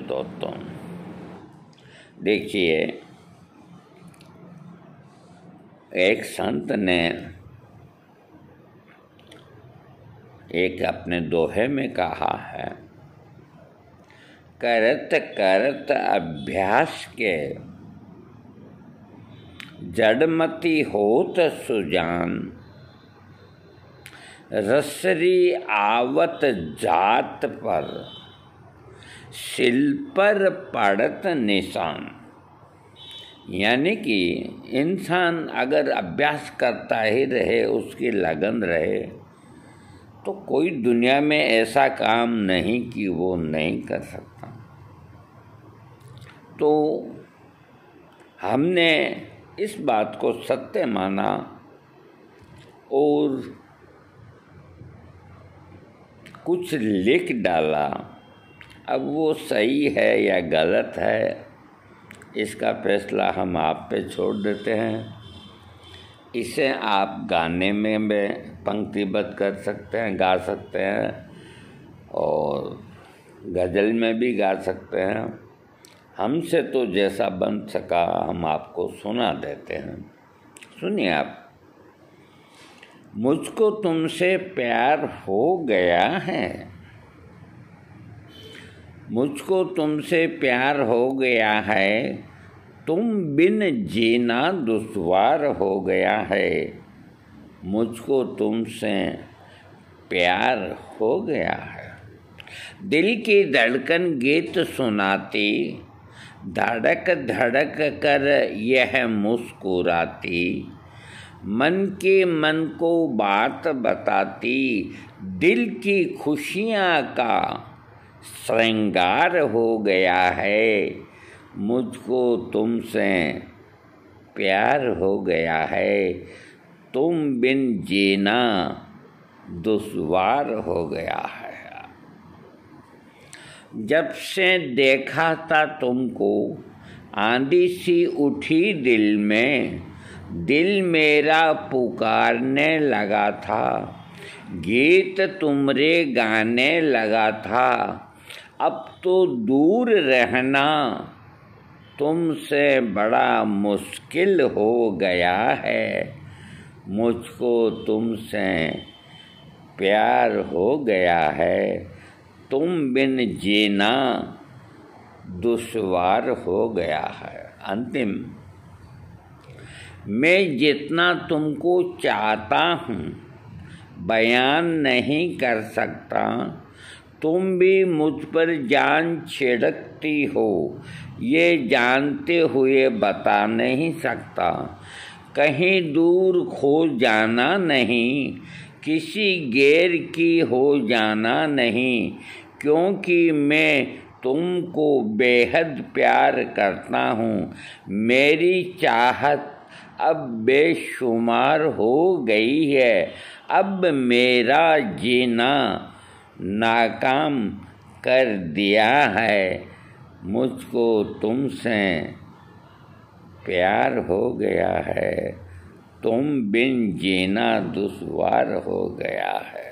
दोस्तों, देखिए, एक संत ने एक अपने दोहे में कहा है, करत करत अभ्यास के जड़मति होत सुजान, रसरी आवत जात पर सिल पर पड़त निशान। यानी कि इंसान अगर अभ्यास करता ही रहे, उसकी लगन रहे, तो कोई दुनिया में ऐसा काम नहीं कि वो नहीं कर सकता। तो हमने इस बात को सत्य माना और कुछ लिख डाला। अब वो सही है या गलत है, इसका फैसला हम आप पे छोड़ देते हैं। इसे आप गाने में पंक्तिबद्ध कर सकते हैं, गा सकते हैं, और गज़ल में भी गा सकते हैं। हमसे तो जैसा बन सका हम आपको सुना देते हैं। सुनिए आप। मुझको तुमसे प्यार हो गया है, मुझको तुमसे प्यार हो गया है, तुम बिन जीना दुश्वार हो गया है। मुझको तुमसे प्यार हो गया है। दिल की धड़कन गीत सुनाती, धड़क धड़क कर यह मुस्कुराती, मन के मन को बात बताती, दिल की खुशियाँ का श्रृंगार हो गया है। मुझको तुमसे प्यार हो गया है, तुम बिन जीना दुश्वार हो गया है। जब से देखा था तुमको, आंधी सी उठी दिल में, दिल मेरा पुकारने लगा था, गीत तुमरे गाने लगा था। अब तो दूर रहना तुमसे बड़ा मुश्किल हो गया है। मुझको तुमसे प्यार हो गया है, तुम बिन जीना दुश्वार हो गया है। अंतिम, मैं जितना तुमको चाहता हूँ बयान नहीं कर सकता, तुम भी मुझ पर जान छिड़कती हो, ये जानते हुए बता नहीं सकता। कहीं दूर खो जाना नहीं, किसी गैर की हो जाना नहीं, क्योंकि मैं तुमको बेहद प्यार करता हूँ। मेरी चाहत अब बेशुमार हो गई है, अब मेरा जीना नाकाम कर दिया है। मुझको तुमसे प्यार हो गया है, तुम बिन जीना दुश्वार हो गया है।